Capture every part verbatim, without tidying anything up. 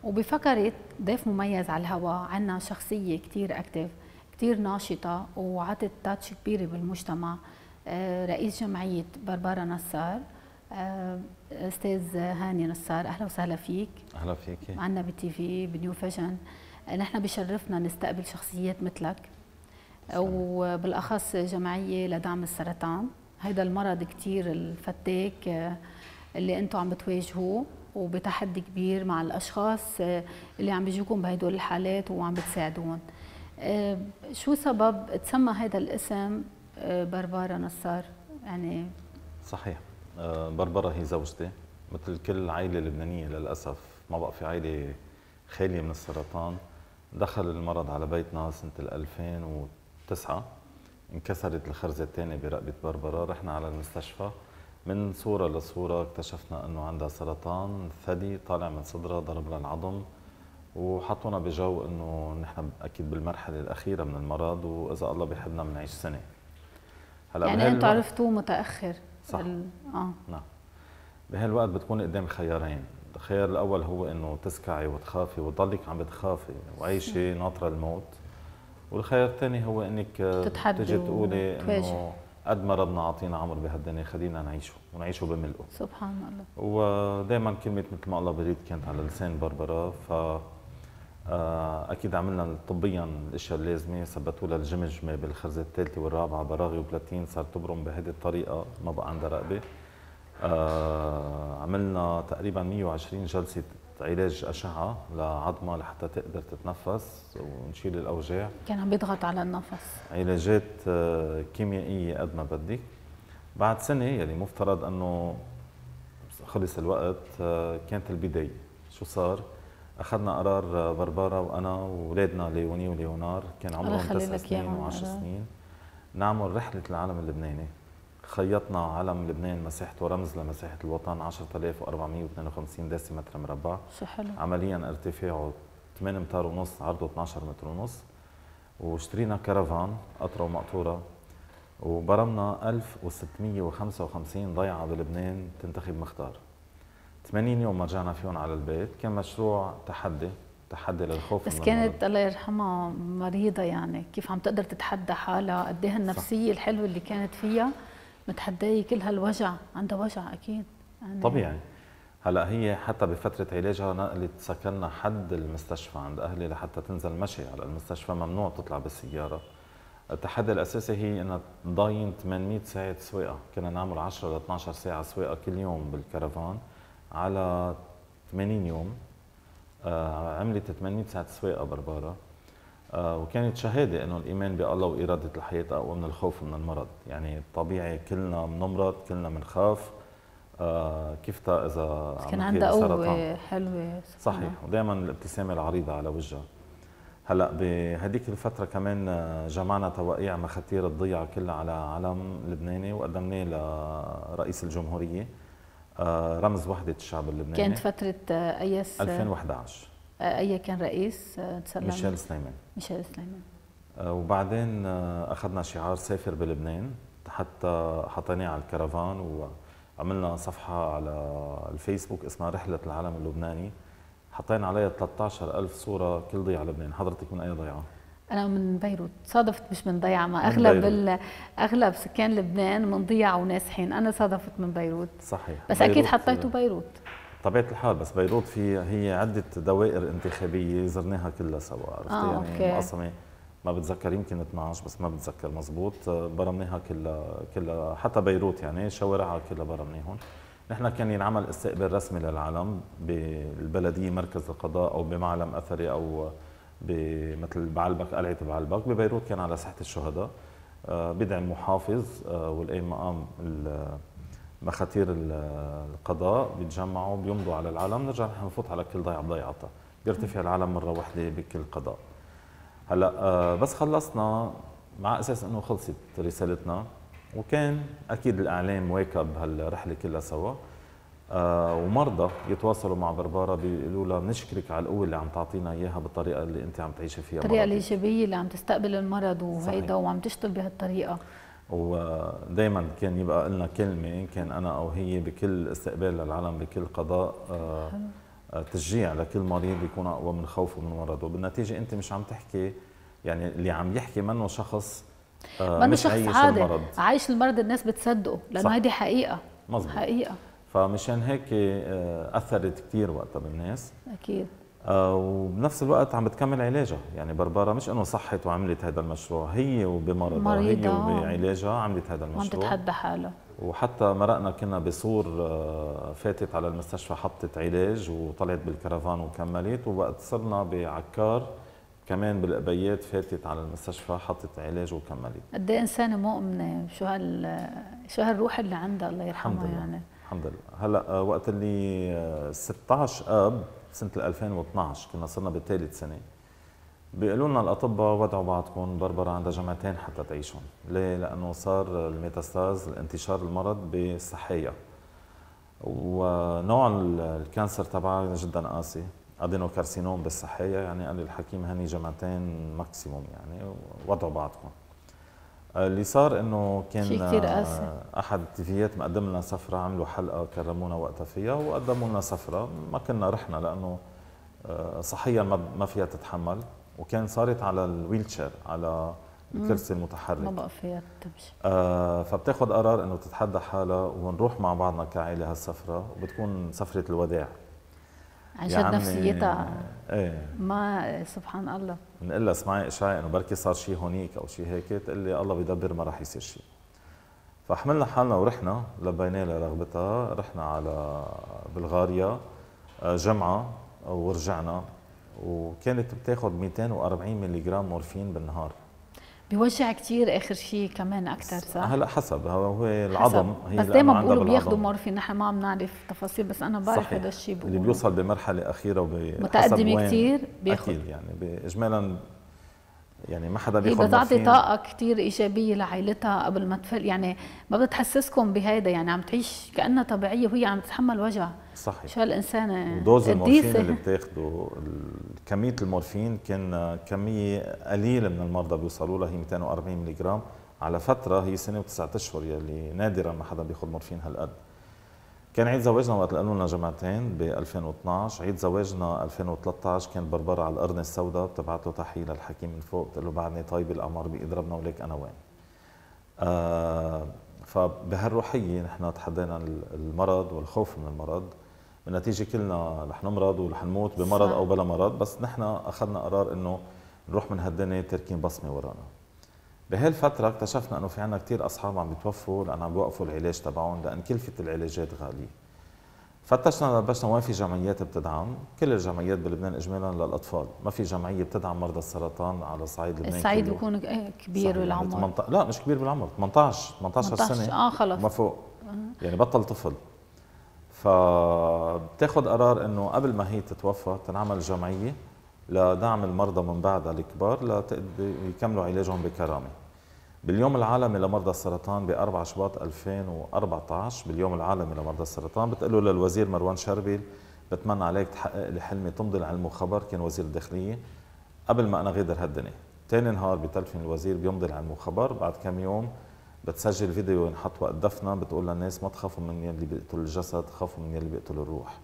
وبفقرة ضيف مميز على الهواء عنا شخصية كتير أكتف، كتير ناشطة وعطت تاتش كبيرة بالمجتمع. رئيس جمعية بربارة نصار، أستاذ هاني نصار. أهلا وسهلا فيك. أهلا فيك. معنا بالتي في بنيو فيجن. نحن بشرفنا نستقبل شخصيات مثلك، وبالأخص جمعية لدعم السرطان. هيدا المرض كتير الفتاك اللي انتم عم بتواجهوه، وبتحدي كبير مع الاشخاص اللي عم بيجوكم بهدول الحالات وعم بتساعدون. شو سبب تسمى هذا الاسم بربارة نصار؟ يعني صحيح، بربرة هي زوجتي. مثل كل عائلة لبنانية للأسف ما بقى في عائلة خالية من السرطان. دخل المرض على بيتنا سنة ألفين وتسعة، انكسرت الخرزة الثانية برقبة بربرة. رحنا على المستشفى، من صورة لصورة اكتشفنا انه عندها سرطان ثدي طالع من صدرها، ضرب لها العظم، وحطونا بجو انه نحن اكيد بالمرحلة الأخيرة من المرض، وإذا الله بيحبنا بنعيش سنة. هلا يعني انتوا عرفتوه متأخر؟ صح. بال... اه نعم. بهالوقت بتكون قدام خيارين. الخيار الأول هو انه تسكعي وتخافي وتضلك عم بتخافي وعايشة ناطرة الموت، والخيار الثاني هو انك تجي تقولي انه قد ما ربنا عطينا عمر بهالدنيا خلينا نعيشه ونعيشه بملئه. سبحان الله. ودائما كلمه مثل ما الله بريد كانت على لسان بربرة. ف اكيد عملنا طبيا الاشياء اللازمه، ثبتوا لها الجمجمه بالخرزه الثالثه والرابعه براغي وبلاتين، صار تبرم بهذه الطريقه، ما بقى عندها رقبه. عملنا تقريبا مئة وعشرين جلسه علاج أشعة لعظمة لحتى تقدر تتنفس ونشيل الأوجاع. كان عم بيضغط على النفس. علاجات كيميائية قد ما بدك. بعد سنة يلي مفترض أنه خلص الوقت، كانت البداية. شو صار؟ أخذنا قرار بربارة وأنا وولادنا ليوني وليونار، كان عمرهم تسع سنين وعشر سنين، نعمل رحلة العالم اللبناني. خيطنا علم لبنان مساحته رمز لمساحة الوطن عشرة آلاف وأربعمئة واثنين وخمسين ديسيمتر مربع. شو حلو. عمليا ارتفاعه ثمانية أمتار ونص، عرضه اثني عشر متر ونص. واشترينا كرفان قطرة ومقطورة، وبرمنا ألف وستمئة وخمسة وخمسين ضيعة بلبنان تنتخب مختار. ثمانين يوم ما رجعنا فيهم على البيت. كان مشروع تحدي، تحدي للخوف. بس كانت الله يرحمها مريضة، يعني كيف عم تقدر تتحدى حالها؟ قد ايه النفسية الحلوة اللي كانت فيها متحدية كل هالوجع. عندها وجع أكيد يعني. طبيعي. هلا هي حتى بفترة علاجها نقلت سكننا حد المستشفى عند أهلي لحتى تنزل مشي على المستشفى، ممنوع تطلع بالسيارة. التحدي الأساسي هي أنها تضاين ثمانمئة ساعة سواقة. كنا نعمل عشرة ل اثني عشر ساعة سواقة كل يوم بالكرفان على ثمانين يوم. آه عملت ثمانمئة ساعة سواقة بربارة. آه وكانت شهادة أنه الإيمان بالله وإرادة الحياة أقوى من الخوف ومن المرض. يعني طبيعي كلنا بنمرض، كلنا بنخاف. آه كيفتا إذا كان عندها قوة حلوة. صحيح. ودائما الابتسامة العريضة على وجهها. هلا بهديك الفترة كمان جمعنا توقيع مخاتير الضيعة كلها على علم لبناني وقدمناه لرئيس الجمهورية، آه رمز وحدة الشعب اللبناني. كانت فترة أيس ألفين وأحد عشر. أي كان رئيس؟ تسلم. ميشيل سليمان. ميشيل سليمان. آه وبعدين آه أخذنا شعار سافر بلبنان، حتى حطيناه على الكرفان، وعملنا صفحة على الفيسبوك اسمها رحلة العالم اللبناني، حطينا عليها ثلاثة عشر ألف صورة كل ضيعة لبنان. حضرتك من أي ضيعة؟ أنا من بيروت. صادفت مش من ضيعة، ما أغلب أغلب سكان لبنان من ضيعة وناسحين. أنا صادفت من بيروت. صحيح. بس أكيد حطيتوا بيروت. طبيعة الحال، بس بيروت في هي عدة دوائر انتخابية زرناها كلها سوا، عرفتي؟ آه يعني أوكي. مقسمة، ما بتذكر يمكن اثنعش بس ما بتذكر مزبوط. برمناها كلها كلها، حتى بيروت يعني شوارعها كلها برمناهم. نحن كان ينعمل استقبال رسمي للعلم بالبلديه مركز القضاء او بمعلم اثري او مثل بعلبك قلعه بعلبك. ببيروت كان على ساحه الشهداء، بدعم محافظ والقايم مقام مخاتير القضاء بيتجمعوا بيمضوا على العلم، نرجع نحن نفوت على كل ضيعه بضيعتها، بيرتفع العلم مره واحده بكل قضاء. هلا بس خلصنا مع اساس انه خلصت رسالتنا، وكان اكيد الاعلام واكب هالرحله كلها سوا. آه ومرضى يتواصلوا مع بربارة بيقولوا لها بنشكرك على القوه اللي عم تعطينا اياها بالطريقه اللي انت عم تعيشي فيها، الطريقه الايجابيه اللي عم تستقبل المرض وهيدا وعم تشتغل بهالطريقه. ودائما كان يبقى لنا كلمه، كان انا او هي بكل استقبال للعالم بكل قضاء، آه تشجيع لكل مريض يكون اقوى من خوفه من مرضه، وبالنتيجه انت مش عم تحكي، يعني اللي عم يحكي منه شخص منه مش شخص عايش عادي المرض، عايش المرض، الناس بتصدقه لانه هيدي حقيقه. مزبوط. حقيقه. فمشان هيك اثرت كثير وقتها بالناس اكيد. آه وبنفس الوقت عم بتكمل علاجها، يعني بربرا مش انه صحت وعملت هذا المشروع، هي وبمرضها هي وبعلاجها عملت هذا المشروع، عم تتحدى حالها. وحتى مرقنا كنا بصور فاتت على المستشفى حطت علاج وطلعت بالكرفان وكملت، ووقت صرنا بعكار كمان بالقبيات فاتت على المستشفى حطت علاج وكملت. قد ايه انسانه مؤمنه، شو هال شو هالروح اللي عندها الله يرحمها. يعني الحمد لله. هلا وقت اللي ستة عشر اب سنه ألفين واثنعش كنا صرنا بالثالث سنه، بيقولوا لنا الاطباء ودعوا بعضكم، بربرا عندها جمعتين حتى تعيشهم. ليه؟ لانه صار الميتاستاز انتشار المرض بالصحيه، ونوع الكانسر تبعها جدا قاسي، ادينوكارسينوم بالصحيه، يعني قال لي الحكيم هني جمعتين ماكسيموم، يعني ودعوا بعضكم. اللي صار انه كان احد التيفيات مقدم لنا سفره، عملوا حلقه كرمونا وقتها فيها وقدموا لنا سفره، ما كنا رحنا لانه صحيا ما فيها تتحمل، وكان صارت على الويل تشير، على الكرسي المتحرك، ما بقى فيها تمشي. آه فبتاخذ قرار انه تتحدى حالها ونروح مع بعضنا كعائله هالسفره، وبتكون سفره الوداع عن جد نفسيتها. ايه ما سبحان الله. بنقول لها اسمعي اشعاع انه بركي صار شيء هونيك او شيء هيك، تقول لي الله بيدبر ما راح يصير شيء. فحملنا حالنا ورحنا، لبينا لها رغبتها، رحنا على بلغاريا جمعه ورجعنا، وكانت بتاخذ مئتين وأربعين ملي جرام مورفين بالنهار. بيوجع كثير اخر شيء كمان اكثر صح؟ هلا حسب، هو العظم هي بس دائما بيقولوا بياخذوا مورفين، نحن ما بنعرف تفاصيل، بس انا بعرف هذا الشيء. اللي بيوصل بمرحله اخيره متقدمه كثير بياخذ اكيد، يعني اجمالا يعني ما حدا بياخذ. هي بتعطي طاقه كثير ايجابيه لعائلتها قبل ما تفل، يعني ما بتحسسكم بهيدا، يعني عم تعيش كانها طبيعيه وهي عم تتحمل وجع. صحيح. شو هالانسانه. ودوز المورفين اللي بتاخده، كميه المورفين كان كميه قليله من المرضى بيوصلوا لها، هي مئتين وأربعين ملي جرام على فتره، هي سنه وتسعة اشهر، يلي نادرا ما حدا بياخذ مورفين هالقد. كان عيد زواجنا وقت قالوا لنا جمعتين ب ألفين واثنعش، عيد زواجنا ألفين وثلاثة عشر كان بربرا على القرن السوداء، بتبعت له تحيه للحكيم من فوق، بتقول له بعدني طيب الاعمار بيضربنا وليك انا وين. آه فبهالروحيه نحن تحدينا المرض والخوف من المرض، بالنتيجه كلنا رح نمرض ورح نموت بمرض صح. او بلا مرض، بس نحن اخذنا قرار انه نروح من هالدنيا تاركين بصمه ورانا. بهالفتره اكتشفنا انه في عندنا كثير اصحاب عم بيتوفوا لانه عم بيوقفوا العلاج تبعهم، لان كلفه العلاجات غاليه. فتشنا بلشنا وين في جمعيات بتدعم، كل الجمعيات بلبنان اجمالا للاطفال، ما في جمعيه بتدعم مرضى السرطان على صعيد لبنان. الصعيد بيكون كبير بالعمر. يعني لا مش كبير بالعمر، ثمانية عشر ثمانية عشر سنه اه خلص ما فوق، يعني بطل طفل. فبتاخذ قرار انه قبل ما هي تتوفى تنعمل جمعيه لدعم المرضى من بعدها الكبار ليكملوا علاجهم بكرامه. باليوم العالمي لمرضى السرطان ب أربعة شباط ألفين وأربعة عشر، باليوم العالمي لمرضى السرطان، بتقول له للوزير مروان شربيل بتمنى عليك تحقق لي حلمي تمضي العلم وخبر، كان وزير الداخليه، قبل ما انا غادر هالدنيا. ثاني نهار بتلفن الوزير بيمضي العلم وخبر، بعد كم يوم بتسجل فيديو ينحط وقت دفنه، بتقول للناس ما تخافوا من يلي بيقتل الجسد، خافوا من يلي بيقتل الروح.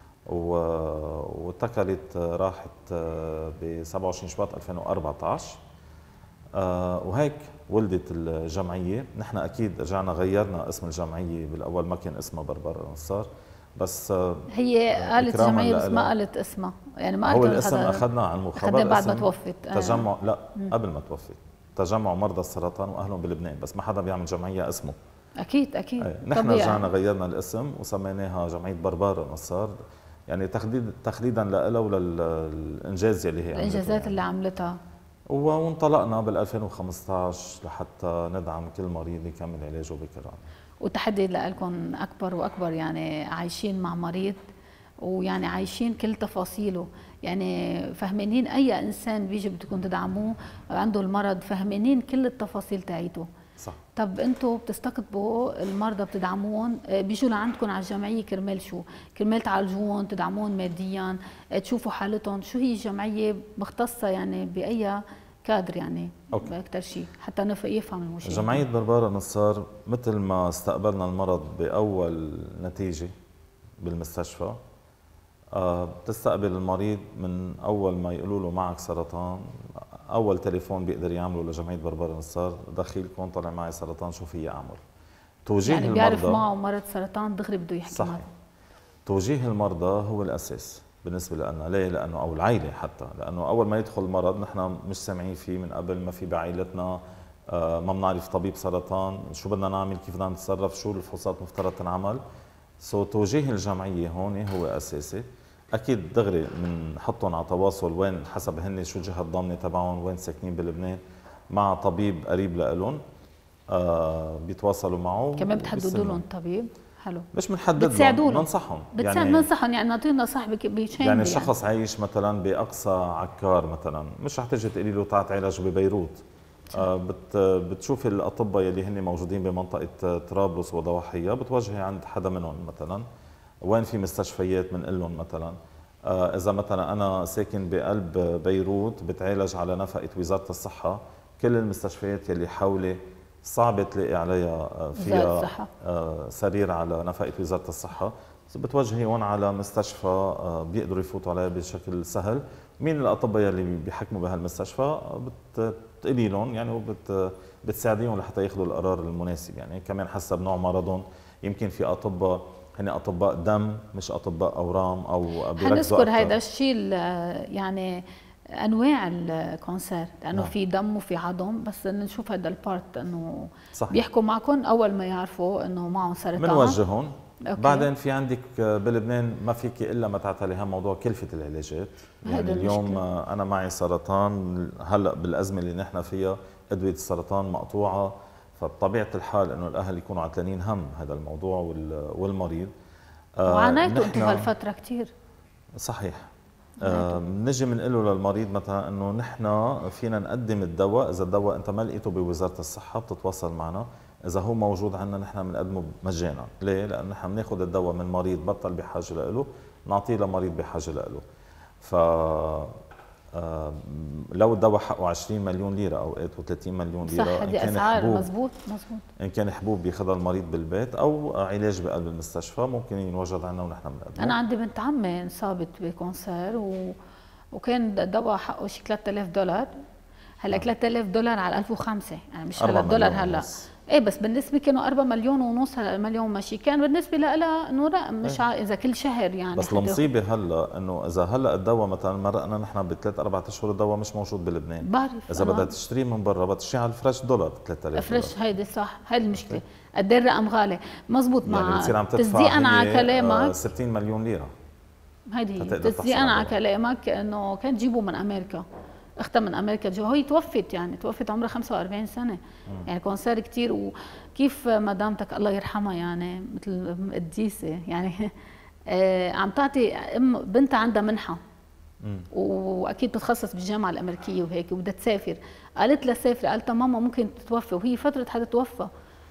واتكلت راحت ب سبعة وعشرين شباط ألفين وأربعة عشر، آه وهيك ولدت الجمعيه. نحن اكيد رجعنا غيرنا اسم الجمعيه، بالاول ما كان اسمها بربرا نصار، بس آه هي قالت جمعيه بس ما قالت اسمها، يعني ما هو الاسم اخذناه عن مخبر بعد ما توفت. تجمع لا مم. قبل ما توفت، تجمع مرضى السرطان واهلهم بلبنان، بس ما حدا بيعمل جمعيه اسمه. اكيد اكيد أي. نحن رجعنا غيرنا الاسم وسميناها جمعيه بربرا نصار، يعني تخليد تخليدا لها وللانجاز اللي هي الانجازات يعني. اللي عملتها. وانطلقنا بال ألفين وخمسة عشر لحتى ندعم كل مريض يكمل علاجه بكرامه. والتحدي لكم اكبر واكبر، يعني عايشين مع مريض ويعني عايشين كل تفاصيله، يعني فهمانين اي انسان بيجي بدكم تدعموه عنده المرض، فهمانين كل التفاصيل تاعيته. صح. طب انتم بتستقطبوا المرضى بتدعموهم، بيجوا لعندكم على الجمعيه كرمال شو؟ كرمال تعالجوهم، تدعموهم ماديا، تشوفوا حالتهم، شو هي الجمعيه مختصه يعني باي كادر يعني باكثر شيء حتى يفهم المشاهد؟ جمعيه بربرا نصار مثل ما استقبلنا المرض باول نتيجه بالمستشفى، آه بتستقبل المريض من اول ما يقولوا له معك سرطان، اول تليفون بيقدر يعمله لجمعيه بربر نصار، دخيلكم طلع معي سرطان شو في اعمل. توجيه يعني المرضى بيعرف معه مرض سرطان دغري بده يحكي صحيح. معه. توجيه المرضى هو الاساس بالنسبه لنا، ليه؟ لانه او العائله حتى، لانه اول ما يدخل المرض نحن مش سامعين فيه من قبل، ما في بعائلتنا، آه ما بنعرف طبيب سرطان، شو بدنا نعمل، كيف بدنا نتصرف، شو الفحوصات مفترض تنعمل. سو توجيه الجمعيه هون هو اساسي. اكيد دغري بنحطهم على تواصل وين حسب هن شو الجهه الضامنه تبعهم، وين ساكنين بلبنان، مع طبيب قريب لهم، آه بيتواصلوا معه. كمان بتحددوا لهم طبيب. حلو. مش بنحدد لهم، بننصحهم. يعني بننصحهم، يعني نعطيهم نصيحه بشامله. يعني شخص يعني عايش مثلا باقصى عكار مثلا، مش رح تيجي تقولي له تعال علاج ببيروت. آه بت بتشوفي الاطباء يلي هن موجودين بمنطقه طرابلس وضواحيها، بتوجهي عند حدا منهم مثلا، وين في مستشفيات بنقول لهم مثلا. آه اذا مثلا انا ساكن بقلب بيروت بتعالج على نفقه وزاره الصحه، كل المستشفيات يلي حولي صعب تلاقي عليها فيها سرير على نفقه وزاره الصحه، بتوجهيهم على مستشفى بيقدروا يفوتوا عليها بشكل سهل. مين الاطباء اللي بيحكموا بهالمستشفى بتقولي لهم يعني، وبت بتساعديهم لحتى ياخذوا القرار المناسب، يعني كمان حسب نوع مرضهم. يمكن في اطباء هن اطباء دم مش اطباء اورام او بيركزوا. حنذكر هيدا الشيء يعني انواع الكونسير، لانه نعم. في دم وفي عظم، بس نشوف هذا البارت انه بيحكوا معكم اول ما يعرفوا انه معهم سرطان بنوجههم. بعدين في عندك بلبنان ما فيك الا ما تعتلي هم موضوع كلفه العلاجات. يعني اليوم المشكلة. انا معي سرطان، هلا بالازمه اللي نحن فيها ادويه السرطان مقطوعه، فبطبيعه الحال انه الاهل يكونوا عتلانين هم هذا الموضوع والمريض. وعانيتوا انتم هالفتره كثير. صحيح. بنجي آه بنقول له للمريض مثلا انه نحن فينا نقدم الدواء، اذا الدواء انت ما لقيته بوزاره الصحه بتتواصل معنا، اذا هو موجود عندنا نحن بنقدمه مجانا. ليه؟ لان نحن بناخذ الدواء من مريض بطل بحاجه له، نعطيه لمريض بحاجه له. ف آه لو الدواء حقه عشرين مليون ليره اوقات و30 مليون ليره، صح. هذه اسعار مزبوط مزبوط. ان كان حبوب بياخذها المريض بالبيت او علاج بقلب المستشفى ممكن ينوجد عندنا ونحن بنقدمه. انا عندي بنت عمي انصابت بكونسير و... وكان الدواء حقه شي ثلاثة آلاف دولار. هلا ثلاثة آلاف دولار على ألف وخمسة، يعني مش هلا الدولار هلا ايه، بس بالنسبه كانوا أربعة مليون ونص، هلا مليون ماشي، كان بالنسبه لها انه رقم مش ع... اذا كل شهر يعني. بس المصيبه هلا انه اذا هلا الدواء مثلا مرقنا نحن بثلاث اربع اشهر الدواء مش موجود بلبنان، بعرف. اذا بدها تشتريه من برا بدها تشتريه على الفريش دولار ثلاثة آلاف دولار. فريش هيدي صح، هيدي المشكله قد ايه الرقم غالي. مزبوط. يعني مع بتصير عم تصديقا على كلامك ستين مليون ليره. هيدي تصديقا على كلامك انه كان تجيبوا من امريكا، اختها من امريكا جو، هي توفت يعني توفت عمرها خمسة وأربعين سنه. مم. يعني كونسير كثير. وكيف مدامتك الله يرحمها يعني مثل قديسه يعني آه عم تعطي ام بنتها عندها منحه، مم. واكيد بتتخصص بالجامعه الامريكيه وهيك وبدها تسافر، قالت لها سافري، قالت لها ماما ممكن تتوفى، وهي فتره حتتوفى.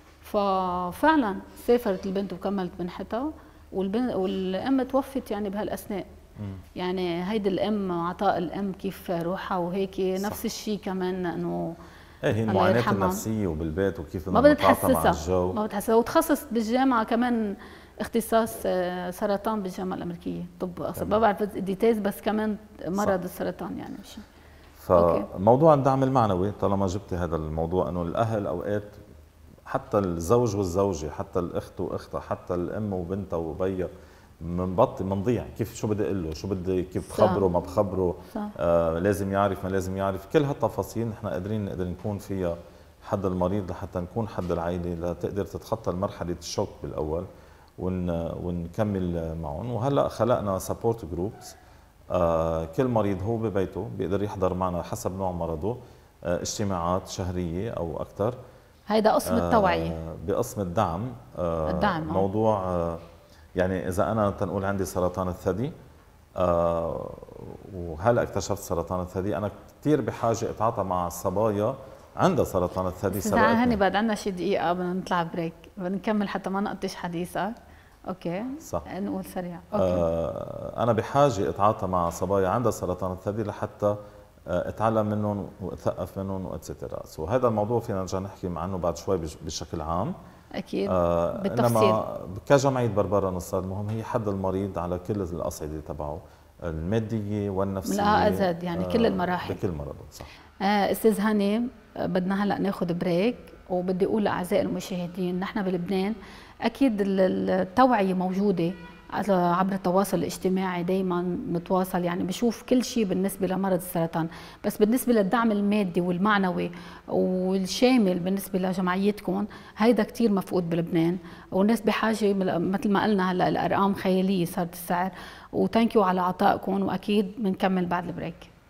ففعلا سافرت البنت وكملت منحتها، والبنت والام توفت يعني بهالاثناء. يعني هيدي الام، عطاء الام كيف روحها وهيك. نفس الشيء كمان انه ايه هي المعاناه النفسيه وبالبيت وكيف ما بدها تحسسها ما بتحسسها. وتخصص بالجامعه كمان اختصاص سرطان بالجامعه الامريكيه. طب ما بعرف ديتيلز، بس كمان مرض صح. السرطان يعني مش. فموضوع الدعم المعنوي طالما جبتي هذا الموضوع، انه الاهل اوقات حتى الزوج والزوجه، حتى الاخت واختها، حتى الام وبنتها وبيها، منبطل منضيع. كيف شو بدي اقول له، شو بدي كيف بخبره ما بخبره، آه لازم يعرف ما لازم يعرف. كل هالتفاصيل نحن قادرين نقدر نكون فيها حد المريض لحتى نكون حد العائله لتقدر تتخطى مرحله الشوك بالاول ون ونكمل معهم. وهلا خلقنا سبورت جروبس، آه كل مريض هو ببيته بيقدر يحضر معنا حسب نوع مرضه آه اجتماعات شهريه او اكثر. هيدا قسم التوعيه. آه بقسم الدعم. آه الدعم موضوع آه يعني إذا أنا تنقول عندي سرطان الثدي آه وهلا اكتشفت سرطان الثدي، أنا كثير بحاجة أتعاطى مع الصبايا عندها سرطان الثدي. سبقتني. هني بعد عنا شي دقيقة بدنا نطلع بريك، بدنا نكمل حتى ما نقطش حديثك. أوكي صح. نقول سريع. أوكي. آه أنا بحاجة أتعاطى مع صبايا عندها سرطان الثدي لحتى اتعلم منهم واتثقف منهم واتسترا. سو هذا الموضوع فينا نرجع نحكي عنه بعد شوي بشكل عام اكيد آه بالتفصيل. انما كجمعيه بربرا نصار المهم هي حد المريض على كل الاصعده تبعه الماديه والنفسيه من الأ إلى يعني كل المراحل بكل مرض. صح. آه استاذ هاني، بدنا هلا ناخذ بريك، وبدي اقول لاعزائي المشاهدين نحن بلبنان اكيد التوعيه موجوده عبر التواصل الاجتماعي، دائما نتواصل يعني بشوف كل شيء بالنسبه لمرض السرطان، بس بالنسبه للدعم المادي والمعنوي والشامل بالنسبه لجمعيتكم هيدا كثير مفقود بلبنان، والناس بحاجه مثل ما قلنا هلا الارقام خياليه صارت السعر. وثانك يو على عطائكم، واكيد بنكمل بعد البريك.